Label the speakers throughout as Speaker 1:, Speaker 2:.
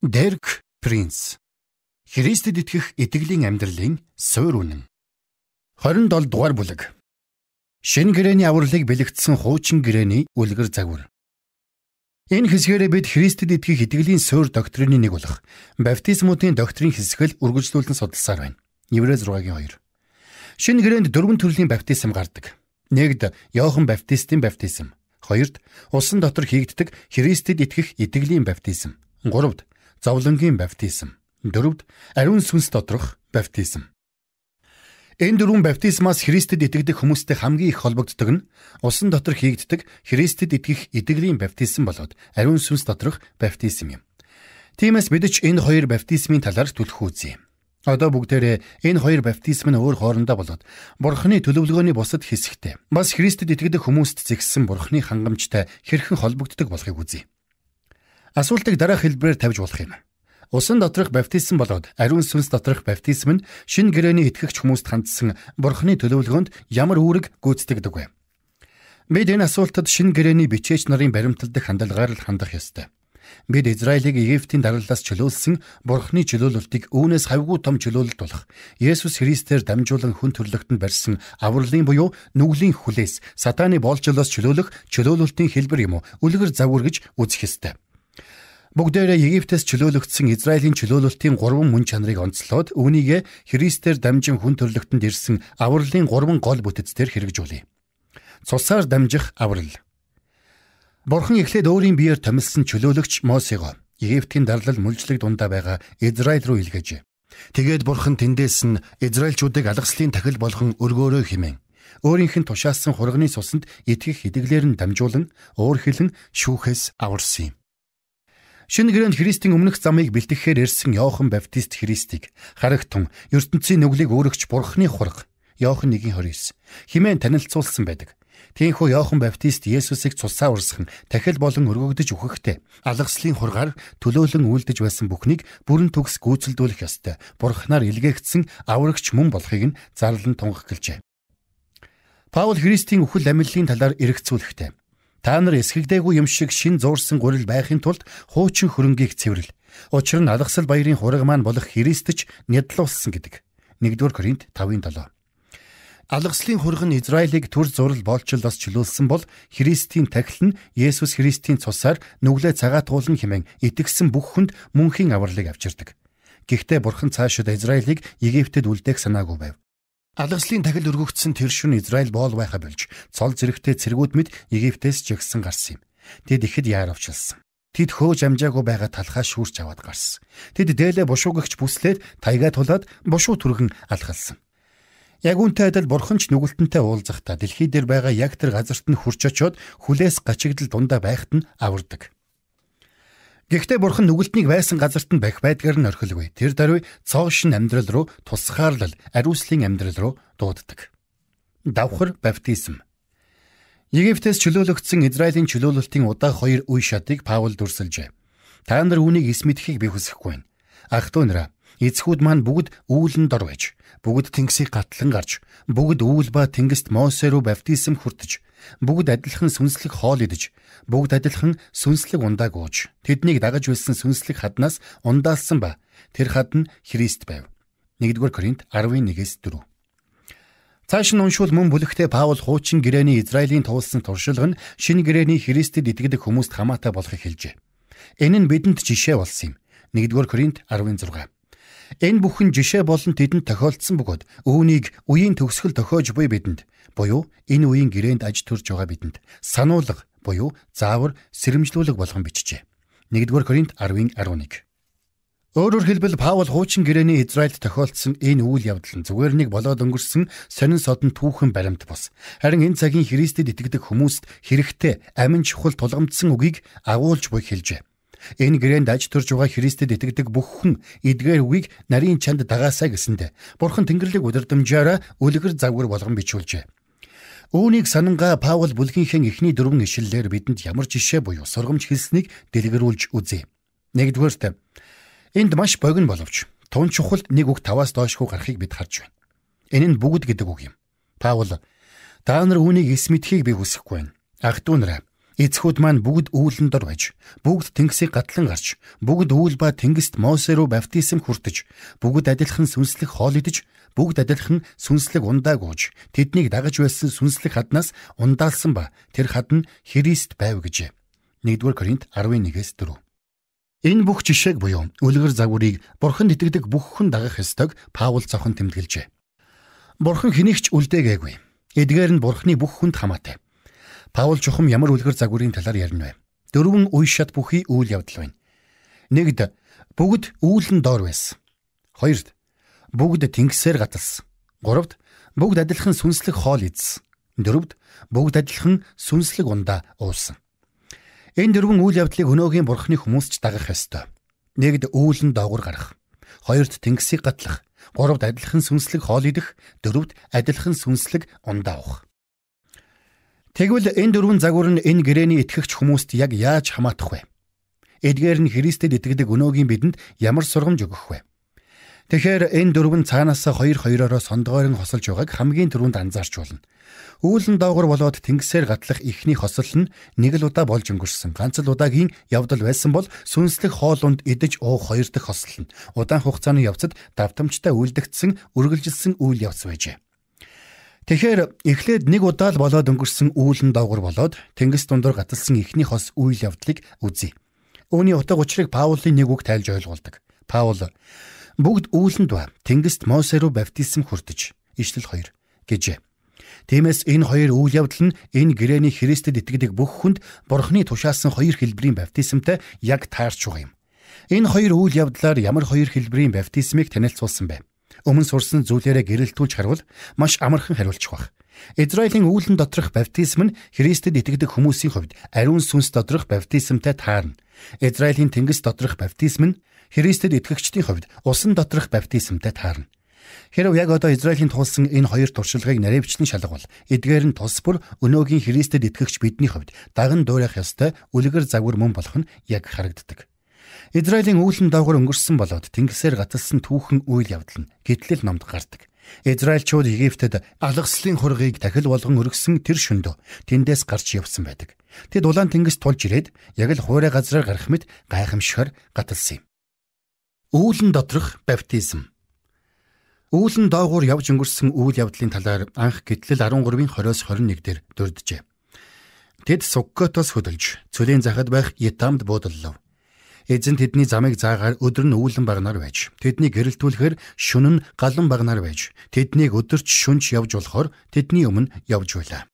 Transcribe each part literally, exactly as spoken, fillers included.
Speaker 1: Дерек Принц. Христэд итгэх итгэлийн амьдралын суурь үнэн. двадцать долоо дугаар бүлэг. Шинэ гэрээний авралыг бэлэгдсэн хуучин гэрээний үлгэр загвар. Энэ хэсгээрээ бид Христэд итгэх итгэлийн суурь доктрины нэг болох баптизмуудын доктрин хэсгэл үргэлжлүүлэн судалсаар байна. Еврей зургийн хоёр. Шинэ гэрээнд дөрвөн төрлийн баптизм гардаг. Нэгд Иохан баптистын баптизм, хоёрд усан дотор хийгддэг Христэд итгэх итгэлийн баптизм, гуравд зовлонгийн баптизм, дөрөвд ариун сүнс доторх баптизм. Энэ дөрвөн баптизмаас Христэд итгэдэг хүмүүстэй хамгийн их холбогддог нь усан дотор хийгддэг Христэд итгэх итгэлийн баптизм болоод ариун сүнс доторх баптизм юм. Тиймээс бид ч энэ хоёр баптизмын талаар түлхэх үзье. Одоо бүгдээрээ энэ хоёр баптизм нь өөр хоорондоо болоод Бурхны төлөвлөгөөний бусад хэсэгтэй бас Христэд итгэдэг хүмүүст зэгссэн Бурхны хангамжтай хэрхэн холбогддог болохыг үзье. Асуултыг дараах хэлбэрээр тавьж болох юм. Усан доторх баптизм болоод ариун сүнс доторх баптизм нь шинэ гэрээний итгэгч хүмүүст хандсан Бурхны төлөвлөгөөнд ямар үүрэг гүйцэтгэдэг вэ? Бид энэ асуултад шинэ гэрээний бичээч нарын баримталдаг хандлагаар л хандах ёстой. Бид Израилийг Египтийн даргалаас чөлөөлсөн Бурхны чөлөөлөлтийг үүнээс хавьгүй том чөлөөлөлт болох Есүс Христээр дамжуулан хүн төрлөختөнд барьсан авралын буюу нүглийн хүлээс сатааны боолжолоос чөлөөлөх чөлөөлөлтийн хэлбэр юм уу? Үлгэр загвар гэж үзэх ёстой. Бүгдээрээ Египтээс чөлөөлөгдсөн Израилийн чөлөөлөлтийн гурван мөн чанарыг онцлоод үүнийг Христээр дамжин хүн төрлөختөнд ирсэн авралын гурван гол бүтэцээр хэрэгжүүлье. Цусаар дамжих аврал. Бурхан эхлээд өөрийн биеэр томилсон чөлөөлөгч Мосего Египтийн дарлал мүлжлэг дундаа байгаа Израиль руу илгээжээ. Тэгээд Бурхан тэндээс нь Израильчуудыг алгаслын тахил болгон өргөөрөө хэмээн өөрийнх нь тушаасан хурганы цуснд итгэх итгэлээр нь дамжуулан уурхилэн шүүхээс аварсан юм. Шинэ гэрээнд Христийн өмнөх замыг бэлтгэхээр ирсэн Иохан баптист Христийг харагтун ертөнцийн нүглийг өөрөгч Бурхны хураг Иохан один двадцать девять хэмээн танилцуулсан байдаг. Тиймээс Иохан баптист Есүсийг цусаа урсган тахил болон өргөгдөж үхэхдээ алгаслын хургаар төлөөлөн үйлдэж байсан бүхнийг бүрэн төгс гүйцэлдүүлэх ёстой. Бурхнаар илгээгдсэн аврагч мөн болохыг нь зарлан тунгах гэлжээ. Паул Христийн үхэл амьдлын талаар эргэцүүлэхдээ та нар эсгэгдээгүй юм шиг шин зуурсан гурил байхын тулд хуучин хөрөнгийг цэвэрл. Учир нь алгасал баярын хураг маань болох Христч нядлуулсан гэдэг. нэгдүгээр Коринт тавын долоо. Алгаслын хураг нь Израилийг төр зурал боолчлоос чөлөөлсөн бол Христийн тахил нь Есүс Христийн цусаар нүглээ цагаатгуулан хэмээн итгэсэн бүх хүнд мөнхийн авралыг авчирдаг. Гэхдээ Бурхан цаашид Израилийг Египтэд үлдээх санаагүй байв. Алгаслын тахил өргөгдсөн тэр шөнө Израиль боол байха болж цол зэрэгтэй цэргүүд мэд Египтээс жигсэн гарсан юм. Тэд ихэд яар авчилсан. Тэд хөөж амжаагүй байгаа талхаа шүүрч аваад гарсан. Тэд дээлээ бушуугагч бүслээд тайгаа тулаад бушуу түргэн алхалсан. Яг үүнтэй адил Бурхан ч нүгэлтэнтэй уулзахдаа дэлхий дээр байгаа яг тэр газарт нь хурч очоод хүлээс гачигдал дундаа байхад нь авардаг. Гэхдээ Бурхан нүгэлтнийг байсан газарт нь бах байдгаар нь орхилгүй. Тэр даруй цоошин амьдрал руу тусгаарлал, ариуслын амьдрал руу дууддаг. Давхар баптизм. Египтээс чөлөөлөгдсөн Израилийн чөлөөлөлтийн удаа хоёр үе шатыг Паул дүрсэлжээ. Та нар үүнийг эс мэдхийг би хүсэхгүй байна. Ах дүү нараа, эцгүүд маань бүгд үүлэн дор байж, бүгд тэнгисийг гатлан гарч, бүгд үүл ба тэнгист Мосе руу баптизм хүртэж, бүгд адилхан сүнслэг хоол идэж, бүгд адилхан сүнслэг ундааг ууж, тэднийг дагаж байсан сүнслэг хаднаас ундаалсан ба тэр хад нь Христ байв. нэгдүгээр Коринт десять нэгээс дөрөв. Цааш нь уншвал мөн бүлэгтээ Паул хуучин гэрээний Израилийн туулсан туршилга нь шинэ гэрээний Христэд итгэдэг хүмүүст хамаатай болохыг хэлжээ. Энэ нь бидэнд жишээ болсон юм. нэгдүгээр Коринт16. Энэ бүхэн жишээ болон тэдэнд тохиолдсон бөгөөд үүнийг үеийн төгсгөл тохиож буй бидэнд буюу энэ үеийн гэрээнд аж төрж байгаа бидэнд сануулга буюу заавар сэрэмжлүүлэг болгон бичжээ. нэгдүгээр Коринт десять eleven. Өөрөөр хэлбэл Паул хуучин гэрээний Израильд тохиолдсон энэ үйл явдал нь зүгээр нэг болоод өнгөрсөн сонин содон түүхэн баримт бус. Харин энэ цагийн Христэд итгэдэг хүмүүст хэрэгтэй амин чухал тулгамдсан үгийг агуулж буй хэлжээ. Энэ гэрээнд аж төрж байгаа Христэд итгэдэг бүх хүн эдгээр үгийг нарийн чанд дагаасаа гэсэндэ Бурхан Тэнгэрлэг удирдамжаараа үлгэр загвар болгон бичүүлжээ. Үүнийг санангаа Паул бүлгийнхээ эхний дөрвөн ишлэлээр бидэнд ямар жишээ буюу сургамж хэлснийг дэлгэрүүлж үзье. Нэгдүгээрт энд маш богино боловч тун чухал нэг үг таваас доошгүй гарахыг бид харж байна. Энэ нь бүгд гэдэг үг юм. Паул та нар үүнийг эс мэдхийг би хүсэхгүй байна. Ах дүү нараа, Эцгүүд маань бүгд үүлэн дор байж, бүгд тэнгисийг гатлан гарч, бүгд үүл ба тэнгист Мосе руу баптизм хүртэж, бүгд адилхан сүнслэг хоол идэж, бүгд адилхан сүнслэг ундаа гууж, тэднийг дагаж байсан сүнслэг хаднаас ундаалсан ба тэр хад нь Христ байв гэжээ. нэгдүгээр Коринт арван нэгээс дөрөв. Энэ бүх жишээг буюу үлгэр загварыг Бурханд итгэдэг бүх хүн дагах ёстойг Паул цохон тэмдэглэжээ. Бурхан хэнийг ч үлдээгээгүй. Эдгээр нь Бурханы бүх хүнд хамаатай. Паул чухам ямар үлгэр загварын талаар ярина вэ? Дөрвөн үе шат бүхий үйл явдал байна. Нэгд бүгд үүлэн доор байсан. Хоёрд бүгд тэнгисээр гаталсан. Гуравд бүгд адилхан сүнслэг хоол идсэн. Дөрөвд бүгд адилхан сүнслэг ундаа уусан. Энэ дөрвөн үйл явдлыг өнөөгийн Бурханы хүмүүс ч дагах ёстой. Нэгд үүлэн доогуур гарах. Хоёрд тэнгисийг гатлах. Гуравд адилхан сүнслэг хоол идэх. Дөрөвд адилхан сүнслэг ундаа уух. Тэгвэл энэ дөрвөн загвар нь энэ гэрээний итгэгч хүмүүст яг яаж хамаатах вэ? Эдгээр нь Христэд итгэдэг өнөөгийн бидэнд ямар сургамж өгөх вэ? Тэгэхээр энэ дөрвөн цаанаас хоёр хоёроо сондгойрон хосолж байгааг хамгийн түрүүнд анзаарч болно. Үүлэн доогор болоод тэнгисээр гатлах ихний хосол нь нэг л удаа болж өнгөрсөн. Ганц л удаагийн явдал байсан бол сүнслэг хоолунд идэж уух хоёр дахь хосол нь удаан хугацааны явцад давтамжтай үлдэгдсэн, үргэлжилсэн үйл явц байжээ. Тэгэхээр эхлээд нэг удаа л болоод өнгөрсөн үүлэн доогор болоод тэнгис дундор гаталсан ихний хос үйл явдлыг үзье. Үүний утга учирыг Паулын нэг үг тайлж ойлгуулдаг. Паул бүгд үүлэнд ба тэнгист Мосе руу баптизм хүртэж, ишлэл хоёр гэжээ. Тиймээс энэ хоёр үйл явдал нь энэ гэрээний Христэд итгэдэг бүх хүнд Бурханы тушаасан хоёр хэлбэрийн баптизмтай яг таарч байгаа юм. Энэ хоёр үйл явдлаар ямар хоёр хэлбэрийн баптизмыг танилцуулсан бэ? Өмнө сурсан зүйлээрээ гэрэлтүүлж харвал маш амархан хариулчих баг. Израилийн үүлэн доторх баптизм нь Христэд итгэдэг хүмүүсийн хувьд ариун сүнс доторх баптизмтай таарна. Израилийн тэнгис доторх баптизм нь Христэд итгэгчдийн хувьд усан доторх баптизмтай таарна. Хэрв яг одоо Израилийн туулсан энэ хоёр туршлагыг наривчлан шалгавал эдгээр нь тус бүр өнөөгийн Христэд итгэгч бидний хувьд даган дуурайх ёстой үлгэр загвар мөн болох нь яг харагддаг. Израилийн үүлэн доогоор өнгөрсөн болоод тэнгисээр гаталсан түүхэн үйл явдал нь гэтлэл номд гардаг. Израильчууд Египтэд алгаслын хургийг дахил болгон өргөсөн тэр шөндөө тэндээс гарч явсан байдаг. Тэд улаан тэнгис тулж ирээд яг л хуурай газраар гарах мэт гайхамшигар гаталсан юм. Үүлэн доторх баптизм. Үүлэн доогуур явж өнгөрсөн үйл явдлын талаар анх Гэтлэл арван гурвын хойроос хорин нэг дээр дурджээ. Тэд Суккотоос хөдөлж цөлийн захад байх Ятамд буудаллав. Эзэн тэдний замыг заагаар өдөр нь үүлэн багнаар байж, тэднийг гэрэлтүүлэхээр шөнө нь галан багнаар байж, тэднийг өдөрч шөнч явж болохоор тэдний өмнө явж байлаа.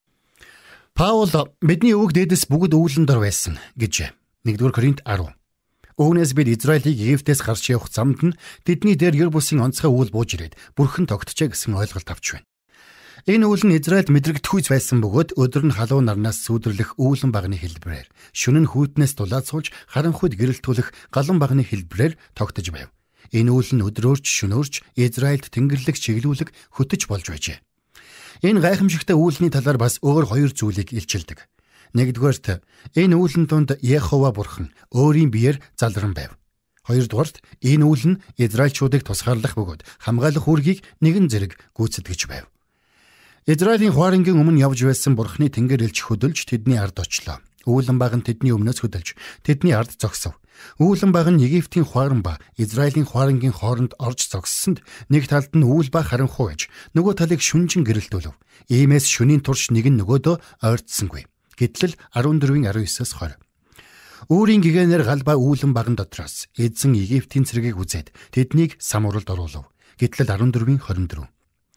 Speaker 1: Паул бидний өвөг дээдэс бүгд үүлэн дор байсан гэж нэгдүгээр Коринт арав. Үүнээс бид Израилийг Египтээс гарч явах замд нь тэдний дээр ер бусын онцгой үйл бууж ирээд бүрхэн тогтчээ гэсэн ойлголт авч байна. Энэ үйл нь Израильд мэдрэгдэхүйц байсан бөгөөд өдөр нь халуун нарнаас сүйдэрлэх үүлэн багны хэлбэрээр, шөнө нь хүйтнээс дулаацуулж харанхуйд гэрэлтүүлэх галан багны хэлбэрээр тогтож байв. Энэ үйл нь өдрөөрч шөнөөрч Израильд тэнгэрлэг чиглүүлэг хөтөж болж байжээ. Энэ гайхамшигтай үйлний талаар бас өөр хоёр зүйлийг илчилдэг. Нэгдүгээрт энэ үүлэн донд Яхова бурхан өөрийн биеэр залран байв. Хоёрдугаарт энэ үйл нь Израильчуудыг тусгаарлах бөгөөд хамгаалах үүргийг нэгэн зэрэг гүйцэтгэж байв. Израилийн хуарангийн өмнө явж байсан Бурханы тэнгэр элч хөдөлж тэдний ард очлоо. Үүлэн баг нь тэдний өмнөөс хөдөлж тэдний ард зогсов. Үүлэн баг нь Египтийн хуаран ба Израилийн хуарангийн хооронд орж зогссонд нэг талд нь үүл ба харанхуй байж, нөгөө талыг шүнжин гэрэлтүүлв. Иймээс шөнийн турш нэг нь нөгөөдөө ойртсонгүй. Гэтлэл арван дөрвийн арван есөөс хоёр. Өөрийн гэгээнээр галбаа үүлэн баган дотроос эзэн Египтийн цэргийг үзээд тэднийг самууралд оруулав. Гэтлэл арван дөрвийн хорин дөрөв.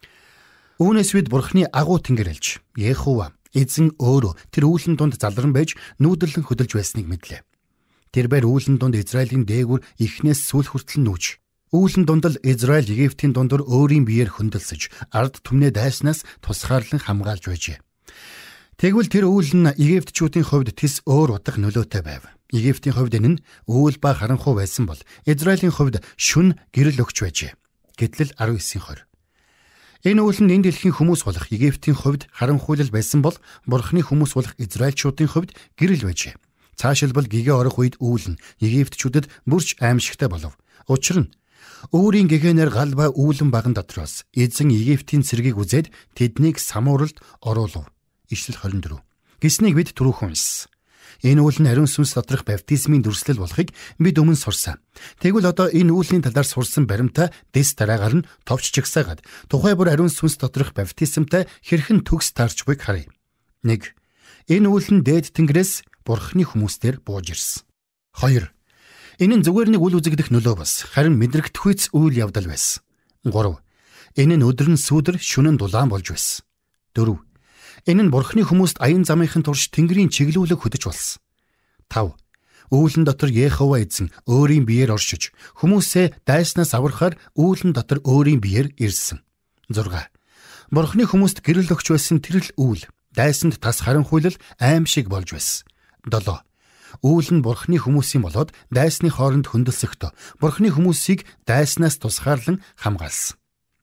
Speaker 1: Үүнээс бид Бурханы агуу тэнгэр элч Яхова эзэн өөрөө тэр үүлэн дунд залран байж нүүдэлэн хөдөлж байсныг мэдлээ. Тэр бэр үүлэн дунд Израилийн дээгүр эхнээс сүүл хүртэл нүүж, үүлэн дунд л Израиль Египтийн дундор өөрийн биеэр хөндлөсөж ард түмнээ дайснаас тусгаарлан хамгаалж байжээ. Тэгвэл тэр үйл нь Египтчүүдийн хувьд тис өөр утга нөлөөтэй байв. Египтийн хувьд энэ нь үүл ба харанхуй байсан бол Израилийн хувьд шүн гэрэл өгч байжээ. Гэтлэл арван девийн хоёр. Энэ үйл нь энэ дэлхийн хүмүүс болох Египтийн хувьд харанхуйлал байсан бол Бурханы хүмүүс болох Израильчуудын хувьд гэрэл байжээ. Цаашилбал гэгээ орох үед үйл нь Египтчүүдэд бүрч аимшигтай болов. Учир нь өөрийн гэгээнээр галбаа үүлэн баган дотроос эзэн Египтийн цэргийг үзээд тэднийг самууралд оруулав. Ишлэл хорин дөрөв. гэснийг бид түрүүхэн уншсан. Энэ үйл нь ариун сүнс доторх баптизмын дүрслэл болохыг бид өмнө сурсан. Тэгвэл одоо энэ үүлийн талаар сурсан баримтаа дэс дараагаар нь товч чигсаагаад тухай бүр ариун сүнс доторх баптизмтай хэрхэн төгс таарч буйг харъя. нэг. Энэ үйл нь дээд тэнгэрээс Бурхны хүмүүстээр бууж ирсэн. хоёр. Энэ нь зүгээр нэг үл үзэгдэх нөлөө бас харин мэдрэгдэхүйц үйл явдал байсан. гурав. Энэ нь өдөр нь сүүдэр, шөнө нь дулаан болж байсан. дөрөв. Энэ нь Бурхны хүмүүст аян замынхын турш Тэнгэрийн чиглүүлэг хөдөж болсон. тав. Үүлэн дотор Йехова эзэн өөрийн биеэр оршиж хүмүүсээ дайснаас аврахаар үүлэн дотор өөрийн биеэр ирсэн. зурга. Бурхны хүмүүст гэрэл өгч байсан тэрл үйл дайсанд тас харанхуйлал аимшиг болж байсан. долоо. Үйл нь Бурхны хүмүүсийн болоод дайсны хооронд хөндлөсөхдөө Бурхны хүмүүсийг дайснаас тусгаарлан хамгаалсан.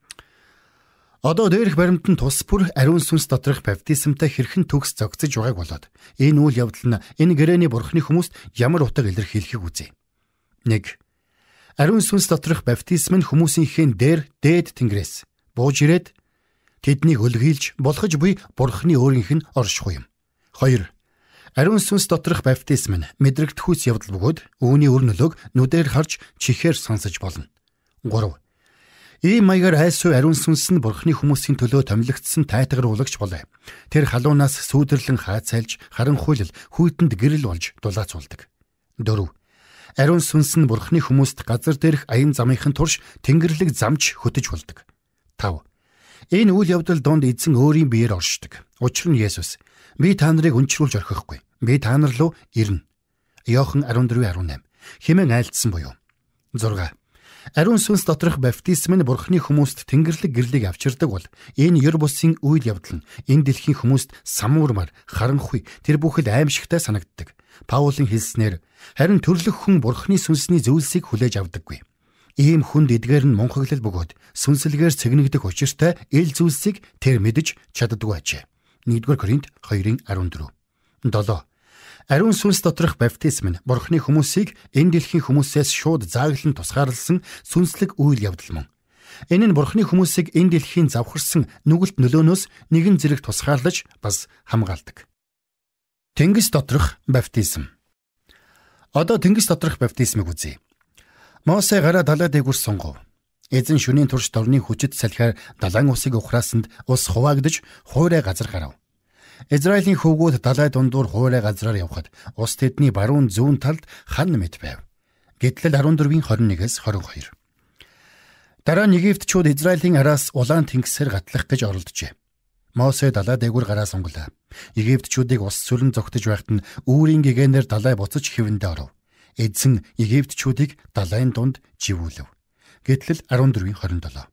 Speaker 1: Одоо дээрх баримт нь тус бүр ариун сүнс доторх баптизмтай хэрхэн төгс зогцож байгааг болоод энэ үйл явдал нь энэ гэрээний Бурхны хүмүүст ямар утга илэрхийлэхийг үзье. нэг. Ариун сүнс доторх баптизм нь хүмүүсийнхээ дээр дээд тэнгэрээс бууж ирээд тэднийг өлгийлж болгож буй Бурхны өөрийнх нь орших юм. хоёр. Ариун сүнс доторх баптизм нь мэдрэгдэхүйц явдал бөгөөд үүний өр нөлөөг нүдээр харж чихээр сонсож болно. гурав. Ийм маягаар айсуу ариун сүнс нь Бурхны хүмүүсийн төлөө томилогдсон тайтгаруулагч болоо. Тэр халуунаас сүүдэрлэн хаацайлж харанхуйлал хүйтэнд гэрэл болж дулаацуулдаг. дөрөв. Ариун сүнс нь Бурхны хүмүүст газар дээрх аян замынхын турш тэнгэрлэг замч хөтөж болдог. тав. Энэ үйл явдал донд эзэн өөрийн биеэр оршдог. Учир нь Есүс би та нарыг өнчрүүлж орхихгүй. Би та нар руу ирнэ. Иохан арван дөрвөн арван найман хэмээн айлдсан буюу. зурга. Ариун сүнс доторх баптизм нь Бурхны хүмүүст тэнгэрлэг гэрлийг авчирдаг бол энэ ёр бусын үйл явдал нь энэ дэлхийн хүмүүст самуурмаар харанхуй тэр бүхэл аимшигтай санагддаг. Паулын хэлснээр харин төрлөх хүн Бурхны сүнсний зөвлөсийг хүлээж авдаггүй. Ийм хүнд эдгээр нь мунхаглал бөгөөд сүнслэгээр цэгнэгдэх учиртай ил зүйлсийг тэр мэдэж чаддаггүй ажээ. нэгдүгээр Коринт хоёрын арван дөрөв. долоо. Ариун сүнс доторх баптизм нь Бурхны хүмүүсийг энэ дэлхийн хүмүүсээс шууд зааглан тусгаарлсан сүнслэг үйл явдал мөн. Энэ нь Бурхны хүмүүсийг энэ дэлхийн завхарсан нүгэлт нөлөөнөөс нэгэн зэрэг тусгаарлаж бас хамгаалдаг. Тэнгис доторх баптизм. Одоо тэнгис доторх баптизмыг үзье. Мосе гараа далай дээгүүр сунгав. Эзэн шөнийн турш дорны хүчит салхиар далайн усыг ухраасанд ус хуваагдж хуурай газар гарав. Израилийн хөвгүүд далай дундуур хуурай газраар явхад ус тэдний баруун зүүн талд хан мэт байв. Гэтэл арван дөрвийн хорин нэгээс хорин хоёр. Дараа нь Египтчүүд Израилийн араас улаан тэнгисээр гатлах гэж оролджээ. Мосе далай дээгүүр гараа сунглаа. Египтчүүдийг ус сүлэн зогтож байхад нь үүрийн гэгээнээр далай буцаж хэвэндээ оров. Эзэн Египтчүүдийг далайн дунд живүүлв. Гэтэл арван дөрвийн хорин долоо.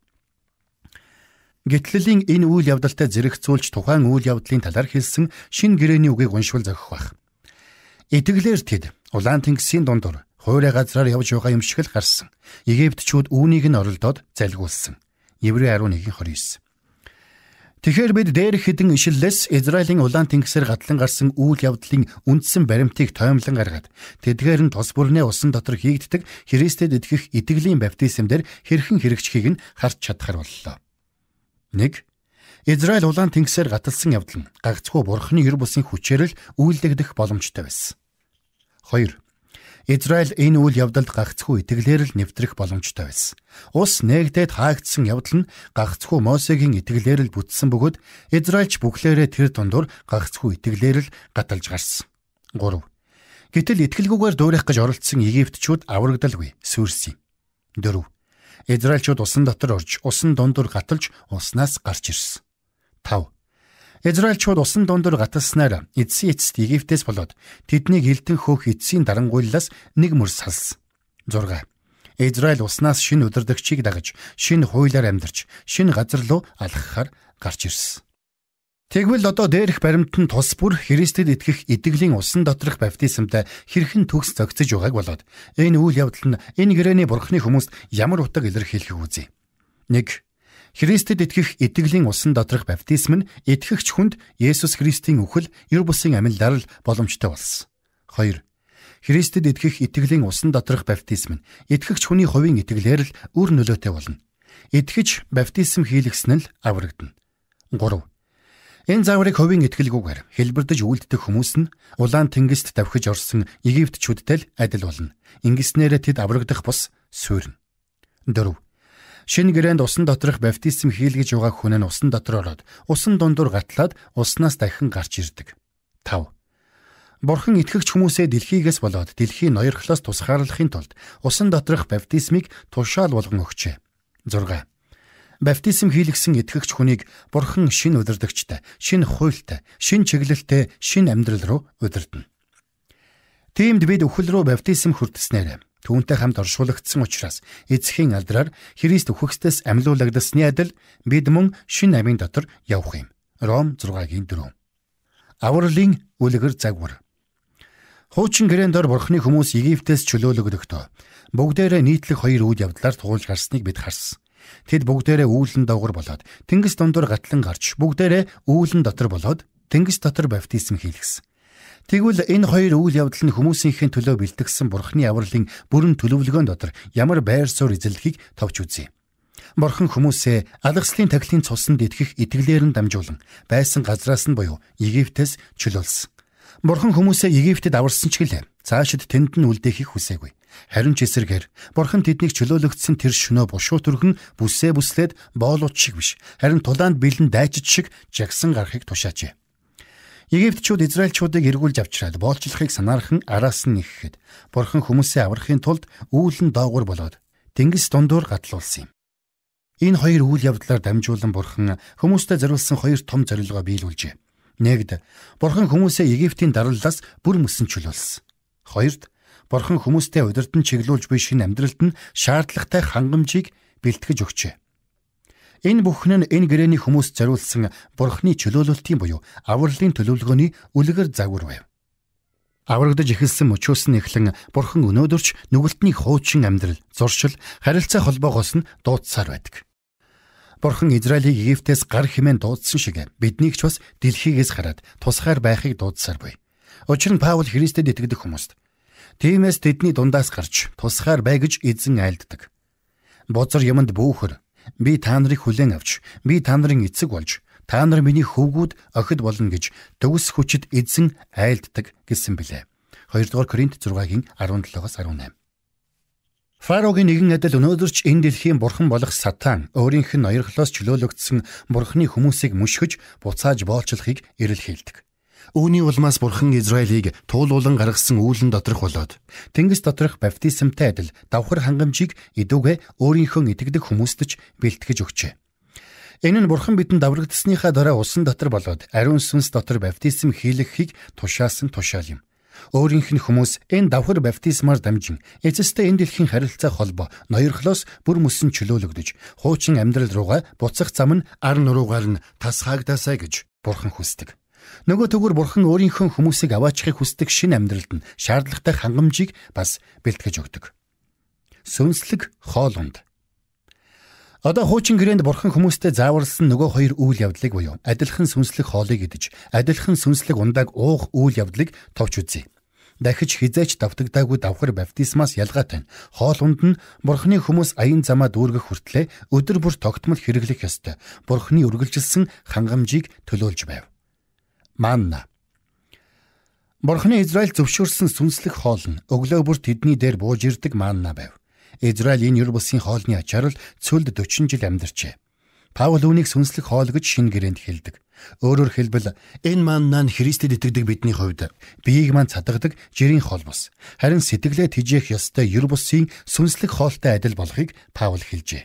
Speaker 1: Гитлэлийн энэ үйл явдалтай зэрэгцүүлж тухайн үйл явдлын талаар хэлсэн шин гэрээний үгийг уншвал зохих байх. Итгэлээр тэд улаан тэнгисийн дундор хуурай газраар явж байгаа юм шиг л гарсан. Египтчүүд үүнийг нь оролдоод залгиулсан. Еврей арван нэгэн хорин девять. Тэгэхээр бид дээрх хэдэн ишлэлээс Израилийн улаан тэнгисээр гатлан гарсан үйл явдлын үндсэн баримтыг тоомлон гаргаад тэдгээр нь тус бүрнээ усан дотор хийгддэг Христэд итгэх итгэлийн баптизмээр хэрхэн хэрэгжихийг нь харж чадхаар боллоо. нэг. Израиль улаан тэнгисээр гаталсан явдал нь гагцхүү Бурхны ёр бусын хүчээр л үйлдэгдэх боломжтой байсан. хоёр. Израиль энэ үйл явдалд гагцхүү итгэлээр л нэвтрэх боломжтой байсан. Ус нээгдээд хаагдсан явдал нь гагцхүү Мосегийн итгэлээр л бүтсэн бөгөөд Израильч бүхлээрээ тэр дундуур гагцхүү итгэлээр л гаталж гарсан. гурав. Гэтэл итгэлгүйгээр дуурайх гэж оролцсон Египтчүүд аврагдалгүй, сүрсэн. дөрөв. Израильчууд усан дотор орж усан дундуур гаталж уснаас гарч ирсэн. тав. Израильчууд усан дундуур гаталснаар эцсийн эцэст Египтээс болоод тэднийг элдэн хөөх эцсийн дарангуйллаас нэг мөр салсан. зурга. Израиль уснаас шинэ удирдагчийг дагаж, шинэ хуулиар амьдарч, шинэ газар руу алхахаар гарч ирсэн. Тэгвэл одоо дээрх баримт нь тус бүр Христэд итгэх итгэлийн усан доторх баптизмтай хэрхэн төгс зогцож байгааг болоод энэ үйл явдал нь энэ гэрээний Бурхны хүмүүст ямар утга илэрхийлэх үзье. нэг. Христэд итгэх итгэлийн усан доторх баптизм нь итгэгч хүнд Есүс Христийн үхэл ёр бусын амьлаар л боломжтой болсон. хоёр. Христэд итгэх итгэлийн усан доторх баптизм нь итгэгч хүний хувийн итгэлээр л үр нөлөөтэй болно. Итгэж баптизм хийлгэсэн нь л аврагдана. гурав. Энэ зааврыг хувийн итгэлгүйгээр хэлбэрдэж үйлддэг хүмүүс нь улаан тэнгист давхиж орсон Египтчүүдтэй л адил болно. Ингэснээр тэд аврагдах бус суурна. дөрөв. Шинэ гэрээнд усан доторх баптизм хийлгэж байгаа хүн нь усан дотор ороод усан дундуур гатлаад уснаас дахин гарч ирдэг. тав. Бурхан итгэгч хүмүүсээ дэлхийгээс болоод дэлхийн ноёрхлоос тусгаарлахын тулд усан доторх баптизмыг тушаал болгон өгчээ. зурга. Баптизм хийлгсэн итгэгч хүнийг Бурхан шинэ удирдагчтай, шинэ хуйлтай, шинэ чиглэлтэй, шинэ амьдрал руу удирдана. Тиймд бид үхэл рүү баптизм хүртснээр түүнтэй хамт оршуулгдсан учраас эцгийн алдраар Христ үхэгсдээс амьлуулагдсны адил бид мөн шинэ амийн дотор явах юм. Ром зургагийн дөрөв. Авралын үлгэр загвар. Хуучин гэрээн дор Бурханы хүмүүс Египтээс чөлөөлөгдөхдөө бүгдээрээ нийтлэг хоёр үйл явдлаар туулж гарсныг бид харсан. Тэд бүгдээрээ үүлэн доогор болоод тэнгис дундуур гатлан гарч бүгдээрээ үүлэн дотор болоод тэнгис дотор баптизм хийлгэсэн. Тэгвэл энэ хоёр үйл явдал нь хүмүүсийнхээ төлөө бэлтгэсэн Бурханы авралын бүрэн төлөвлөгөөн дотор ямар байр суурь эзэлхийг товч үзье. Бурхан хүмүүсээ алгаслын тахилын цуснд итгэх итгэлээр нь дамжуулан байсан газраас нь буюу Египтээс чөлөөлсөн. Бурхан хүмүүсээ Египтэд аварсан ч гэлээ цаашид тэнд нь үлдээхийг хүсээгүй. Харин ч эсрэгээр Бурхан тэднийг чөлөөлөгдсөн тэр шөнөө бушуу түргэн бүсээ бүслээд боолууд шиг биш, харин тулаанд бэлэн дайчид шиг жагсан гарахыг тушаажээ. Египтчүүд Израильчуудыг эргүүлж авчраад боолчлохыг санаархан араас нь нэхэхэд Бурхан хүмүүсээ аврахын тулд үүлэн доогуур болоод тэнгис дундуур гатлуулсан юм. Энэ хоёр үйл явдлаар дамжуулан Бурхан хүмүүстэй зориулсан хоёр том зорилгоо биелүүлжээ. Нэгд, Бурхан хүмүүсээ Египтийн дараллаас бүр мөсөн чөлөөлсөн. Хоёрд, Бурхан хүмүүстэй удирдан чиглүүлж буй шинэ амьдралд нь шаардлагатай хангамжийг бэлтгэж өгчээ. Энэ бүхэн нь энэ гэрээний хүмүүст зориулсан Бурханы чөлөөлөлтийн буюу авралын төлөвлөгөөний үлгэр загвар байв. Аврагдаж эхэлсэн мөчөөс нь эхлэн Бурхан өнөөдөрч нүгэлтний хуучин амьдрал, зуршил, харилцаа холбоогоос нь дуудсаар байдаг. Бурхан Израилийг Египтээс гар хэмээн дуудсан шиг биднийг ч бас дэлхийгээс хараад тусгаар байхыг дуудсаар буй. Учир нь Паул Христэд итгэдэг хүмүүст тиймээс тэдний дундаас гарч тусгаар бай гэж эзэн айлддаг. Бузар юмд бүүхэр би та нарыг хүлээн авч би та нарын эцэг болж та нар миний хөвгүүд охид болно гэж төгс хүчит эзэн айлддаг гэсэн билээ. хоёрдугаар Коринт зургагийн арван долоогоос арван найм. Фарогийн нэгэн адил өнөөдөрч энэ дэлхийн бурхан болох Сатан өөрийнх нь ноёрхлоос чөлөөлөгдсөн Бурханы хүмүүсийг мөшгөж буцааж боолчлохыг эрэлхийлдэг. Үүний улмаас Бурхан Израилийг туулуулан гаргасан үүлэн доторх болоод тэнгис доторх баптизмтай адил давхар хангамжийг идүүгээ өөрийнхөө итгэдэг хүмүүст ч бэлтгэж өгчээ. Энэ нь Бурхан бидэнд даврагдсныхаа дараа усан дотор болоод ариун сүнс дотор баптизм хийлгэхийг тушаасан тушаал юм. Өөрийнх нь хүмүүс энэ давхар баптизмаар дамжин эцэстээ энэ дэлхийн харилцаа холбоо ноёрхлоос бүр мөсөн чөлөөлөгдөж хуучин амьдрал руугаа буцах зам нь ар нуруугаар нь тасгаагдасаа гэж Бурхан хүсдэг. Нөгөө төгөр Бурхан өөрийнхөө хүмүүсийг аваачихыг хүсдэг шинэ амьдралд нь шаардлагатай хангамжийг бас бэлтгэж өгдөг. Сүнслэг хоолунд. Одоо хуучин гэрээнд Бурхан хүмүүстэй зааварлсан нөгөө хоёр үйл явдлыг буюу адилхан сүнслэг хоолыг идэж, адилхан сүнслэг ундааг уух үйл явдлыг товч үзье. Дахиж хизээч давтагдаагүй давхар баптизмаас ялгаатай хоолунд нь Бурханы хүмүүс аян замаа дүүргэх хүртлээр өдөр бүр тогтмол хэрэглэх ёстой Бурханы үргэлжилсэн хангамжийг төлөөлж байв. Манна. Бурханы Израиль зөвшөөрсөн сүнслэг хоол нь өглөө бүр тэдний дээр бууж ирдэг манна байв. Израиль энэ юр бусын хоолны ачаар л цөлд дөрвөн жил амьдарчээ. Паул үүнийг сүнслэг хоол гэж шинэ гэрээнд хэлдэг. Өөрөөр хэлбэл энэ манна нь Христэд итгэдэг бидний хувьд биеийг маань цадгадаг жирийн хоол бус. Харин сэтгэлээ тижээх ёстой юр бусын сүнслэг хоолтой адил болохыг Паул хэлжээ.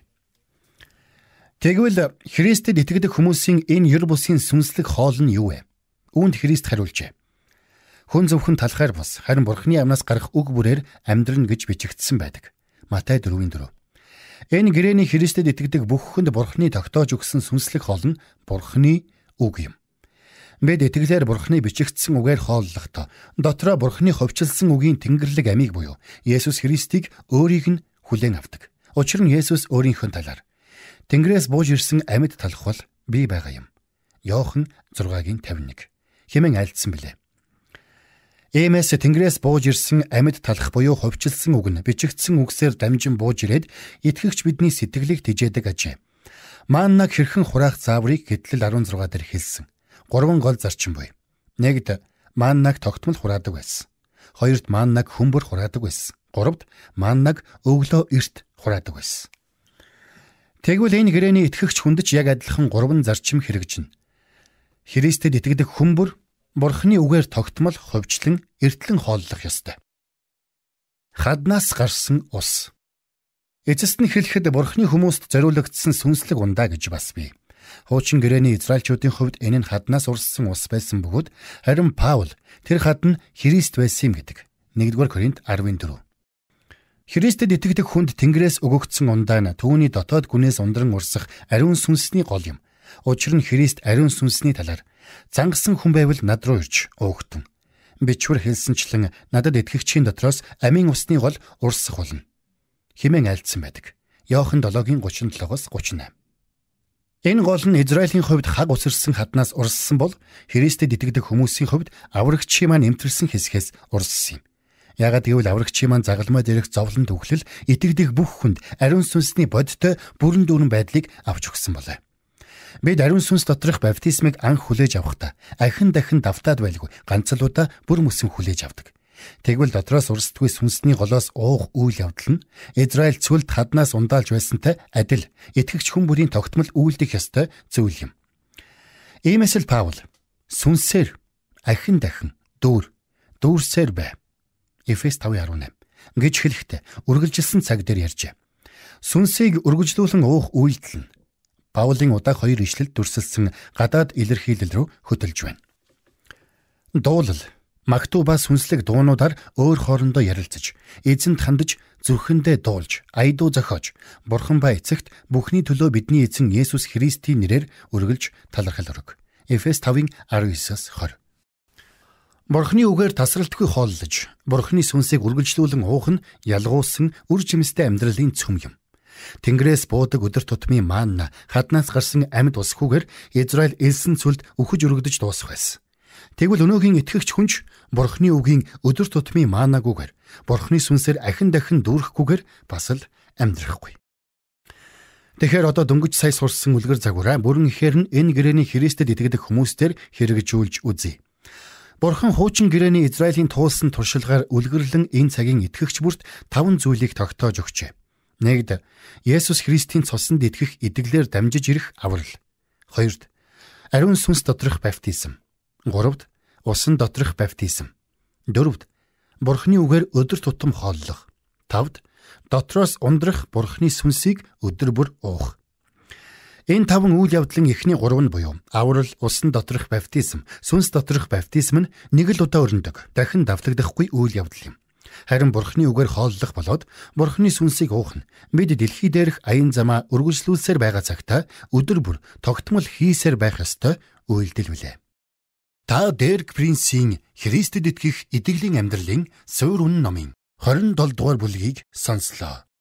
Speaker 1: Тэгвэл Христэд итгэдэг хүмүүсийн энэ юр бусын сүнслэг хоол нь юу вэ? Үүнд Христ хариулжээ. Хүн зөвхөн талхаар бус, харин Бурханы амнаас гарах үг бүрээр амьдрна гэж бичигдсэн байдаг. Матай дөрвийн дөрөв. Энэ гэрээний Христэд итгэдэг бүх хүнд Бурханы тогтоож өгсөн сүнслэг хоол нь Бурханы үг юм. Бид итгэлээр Бурханы бичигдсэн үгээр хооллохдоо дотроо Бурханы ховчилсан үгийн Тэнгэрлэг амийг буюу Есүс Христийг өөрийг нь хүлээн авдаг. Учир нь Есүс өөрийнхөө талаар Тэнгэрээс бууж ирсэн амьд талах бол би байгаа юм. Иохан зургагийн тавин нэг хэмээн айлдсан билээ. Иймээс Тэнгэрээс бууж ирсэн амьд талах буюу ховчилсан үг нь бичигдсэн үгсээр дамжин бууж ирээд итгэгч бидний сэтгэлийг тижээдэг ажээ. Маннаг хэрхэн хураах зааврыг Гэтлэл арван зургаа дээр хэлсэн. гурван гол зарчим буй. Нэгд маннаг тогтмол хураадаг байсан. Хоёрт маннаг хүмбэр хураадаг байсан. Гуравт маннаг өглөө эрт хураадаг байсан. Тэгвэл энэ гэрээний итгэгч хүндэж яг адилхан гурван зарчим хэрэгжинэ. Христэд итгэдэг хүмбэр Бурхны үгээр тогтмол ховчлон эртлэн хооллох ёстой. Хаднаас гарсан ус. Эцэст нь хэлэхэд Бурхны хүмүүст зориулагдсан сүнслэг ундаа гэж бас бий. Хуучин гэрээний Израильчүүдийн хувьд энэ нь хаднаас урссан ус байсан бөгөөд харин Паул тэр хадна Христ байсан юм гэдэг. нэгдүгээр Коринт арван дөрөв. Христэд итгэдэг хүнд Тэнгэрээс өгөгдсөн ундаа нь түүний дотоод гүнээс ундран урсах ариун сүнсний гол юм. Учир нь Христ ариун сүнсний талаар зангасан хүн байвал над руу ирж өөгтөн. Бичвэр хэлсэнчлэн надад итгэгчийн дотроос амийн усны гол урсах болно хэмээн айлдсан байдаг. Иохан долоогийн гучин долоогоос гучин восемь. Энэ гол нь Израилийн хувьд хаг усэрсэн хаднаас урссан бол Христэд итгэдэг хүмүүсийн хувьд аврагчийн маань эмтэрсэн хэсгээс урссан юм. Яагад гэвэл аврагчийн маань загалмай дээрх зовлон төвхлөл итгэдэг бүх хүнд ариун сүнсний бодиттой бүрэн дүүрэн байдлыг авч өгсөн болоо. Бид ариун сүнс доторх баптизмыг анх хүлээж авахдаа ахин дахин давтаад байлгүй ганцлуудаа бүр мөсөн хүлээж авдаг. Тэгвэл дотроос урсдаггүй сүнсний голоос уух үйл явдал нь Израиль цүлд хаднаас ундаалж байсантай адил итгэгч хүн бүрийн тогтмол үйлдэх ёстой зүйл юм. Иймээс л Паул сүнсээр ахин дахин дүүр дүүрсээр бай. Эфес тавын арван восемь гэж хэлэхдээ үргэлжилсэн цаг дээр ярьжээ. Сүнсийг үргэлжлүүлэн уух үйлдэл нь Паулийн удаах хоёр ишлэлд дүрсэлсэн гадаад илэрхийлэл рүү хөтөлж байна. Дуулал, магтуу ба сүнслэг дуунуудаар өөр хоорондоо ярилцаж, эзэнт хандаж, зүрхэндээ дуулж, айдуу зохиож, Бурхан ба эцэгт бүхний төлөө бидний эзэн Есүс Христийн нэрээр үргэлж талархал өрг. Эфес тавын арван девятоос двадцать. Бурхны үгээр тасралтгүй хооллож, Бурхны сүнсийг үргэлжлүүлэн уух нь ялгуулсан үр жимстэй амьдралын цөм юм. Тэнгэрээс буудаг өдөр тутмын манна хаднаас гарсан амьд усгүйгээр Израиль элсэн цүлд үхэж өргөдөж дуусах байсан. Тэгвэл өнөөгийн итгэгч хүнч Бурхны үгийн өдөр тутмын маннагүйгээр Бурхны сүнсээр ахин дахин дүүрэхгүйгээр бас л амьдрахгүй. Тэгэхээр одоо дөнгөж сая сурсан үлгэр загвараа бүрэн ихээр нь энэ гэрээний Христэд итгэдэг хүмүүстээр хэрэгжүүлж үзье. Бурхан хуучин гэрээний Израилийн туулсан туршилгаар үлгэрлэн энэ цагийн итгэгч бүрт таван зүйлийг тогтоож өгчээ. Нэгд Есүс Христийн цуснд итгэх итгэлээр дамжиж ирэх аврал. Хоёрт ариун сүнс доторх баптизм. Гуравт усан доторх баптизм. Дөрөвт Бурхны үгээр өдөр тутам хооллох. Тавд дотроос ундрах Бурхны сүнсийг өдөр бүр уух. Энэ таван үйл явдлын эхний гурав нь буюу аврал, усан доторх баптизм, сүнс доторх баптизм нь нэг л удаа өрнөдөг, дахин давтагдахгүй үйл явдал юм. Харин Бурхны үгээр хооллох болоод Бурхны сүнсийг уух нь бид дэлхий дээрх аян замаа үргэлжлүүлсээр байгаа цагтаа өдөр бүр тогтмол хийсээр байх ёстой үйлдэл билээ. Та Дерк Принцийн Христэд итгэх итгэлийн амьдралын суурь үнэн номын двадцать долоо дугаар бүлгийг сонслоо.